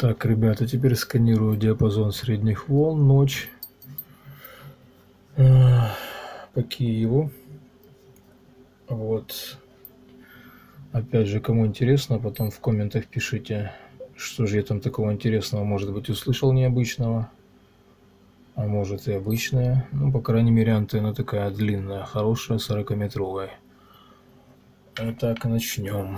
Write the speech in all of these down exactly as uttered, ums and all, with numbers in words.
Так, ребята, теперь сканирую диапазон средних волн, ночь по Киеву. Вот. Опять же, кому интересно, потом в комментах пишите, что же я там такого интересного, может быть, услышал необычного, а может и обычное. Ну, по крайней мере, антенна такая длинная, хорошая, сорокаметровая. Итак, начнем.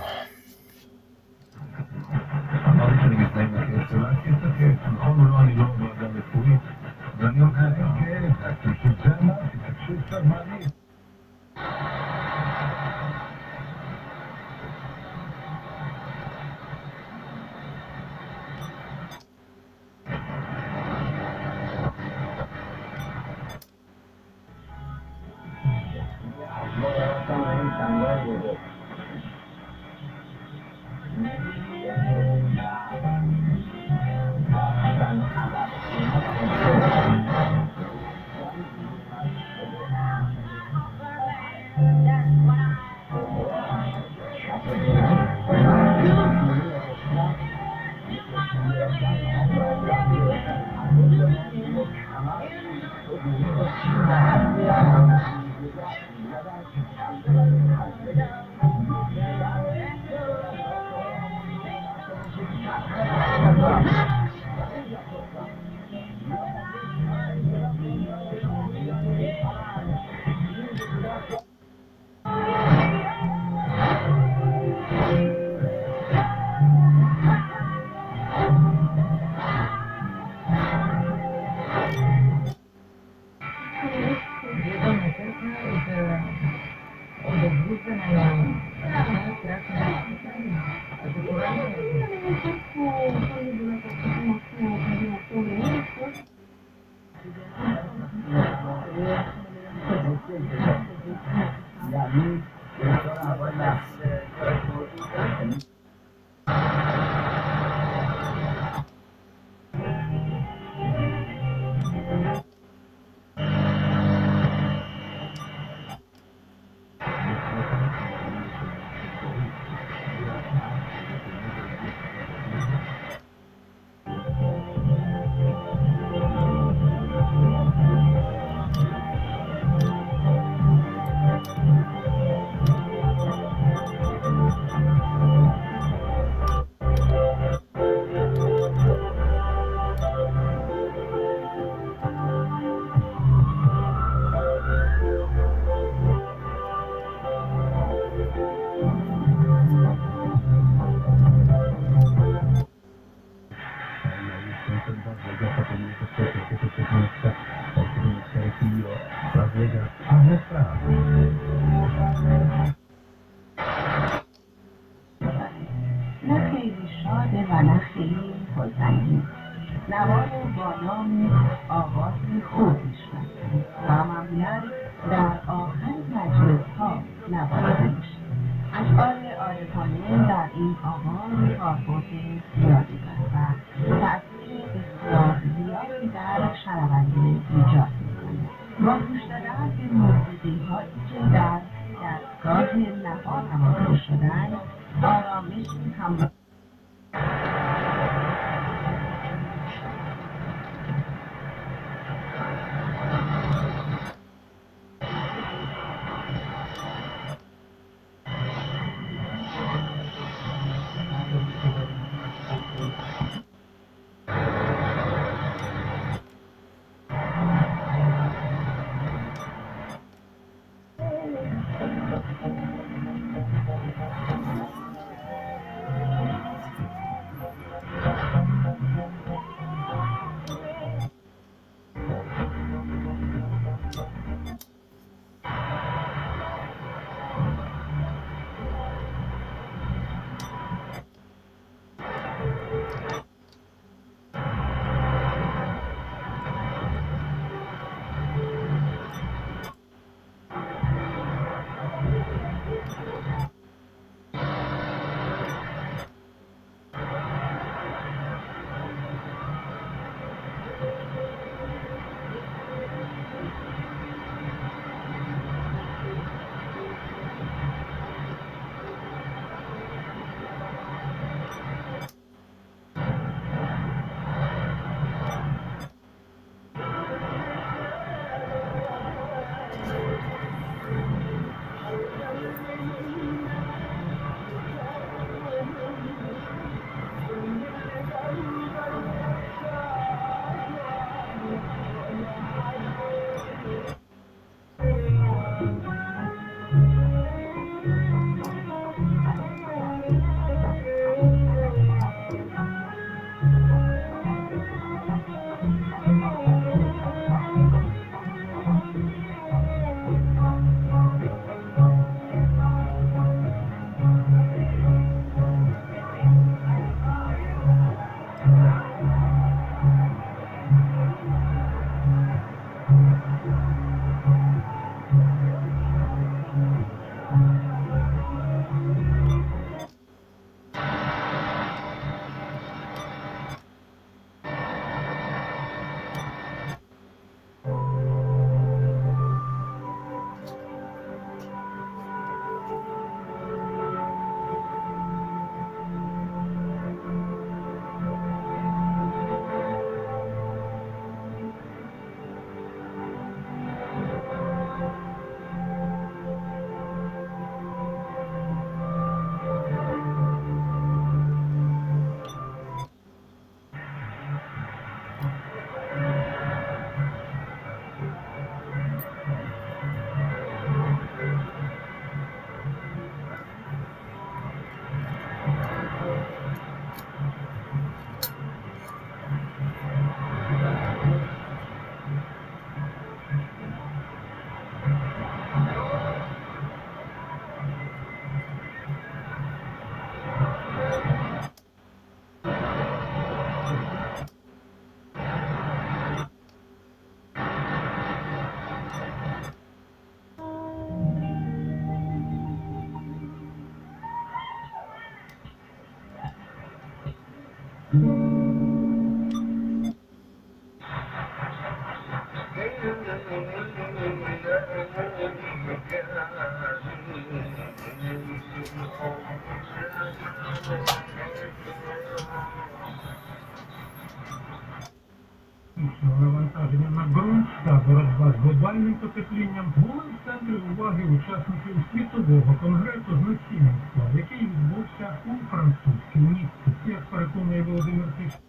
Навантаження на ґрунт та боротьба з глобальним потеплінням були в центрі уваги учасників Світового конгресу знесінництва, який відбувся у французькій Ніцці. Як переконує Володимир Тищенко,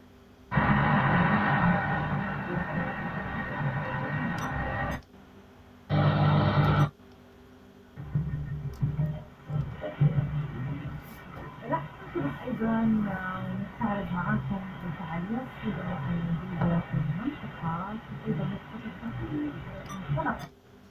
راح نصبح أيضا ونستعرض معكم الفعاليات أيضا الموجودة في المنطقة، أيضا نتحدث في منطلق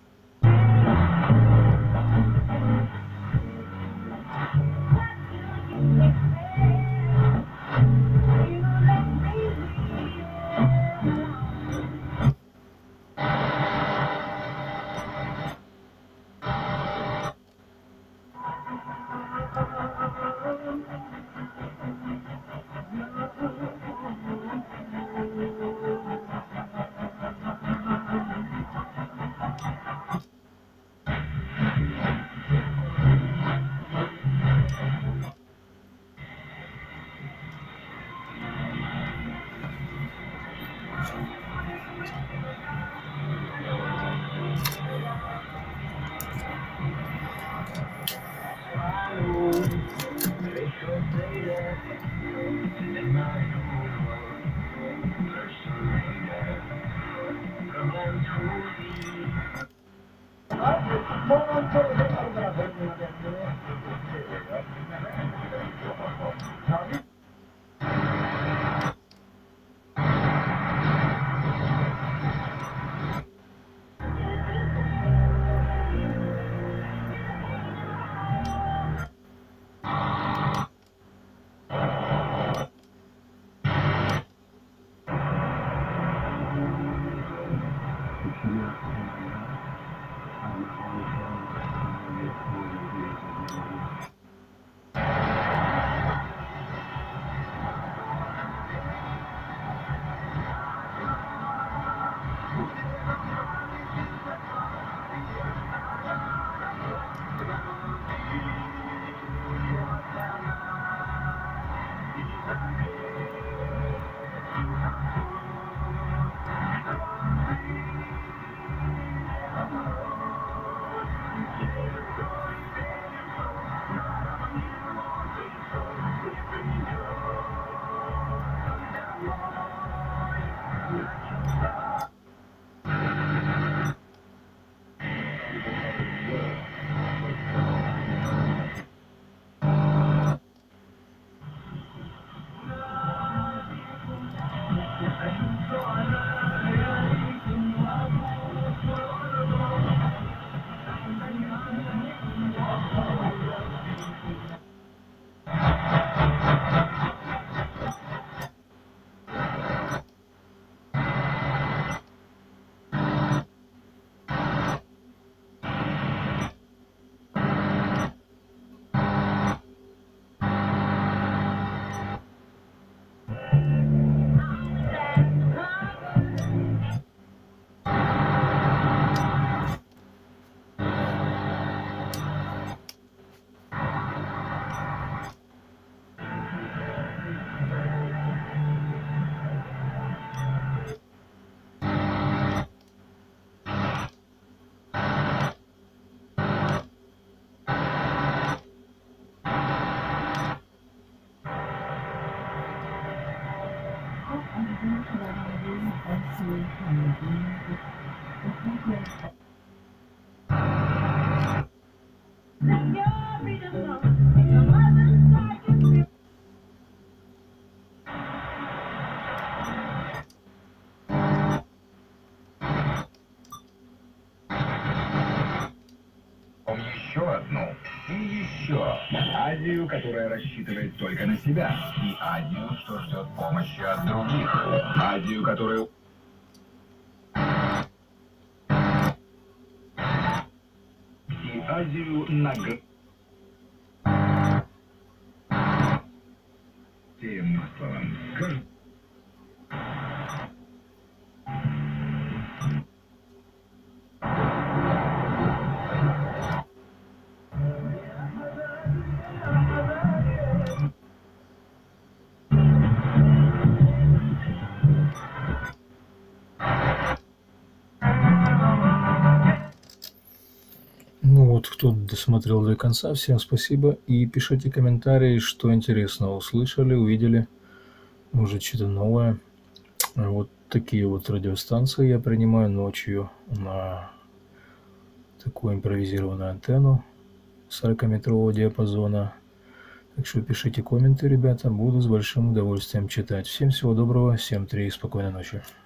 Еще одну. И еще. Азию, которая рассчитывает только на себя. И Азию, что ждет помощи от других. Азию, которую... И Азию на... Тем чувством. Скажи. Ну вот, кто досмотрел до конца, всем спасибо. И пишите комментарии, что интересного услышали, увидели, может, что-то новое. Вот такие вот радиостанции я принимаю ночью на такую импровизированную антенну сорокаметрового диапазона. Так что пишите комменты, ребята, буду с большим удовольствием читать. Всем всего доброго, всем три, спокойной ночи.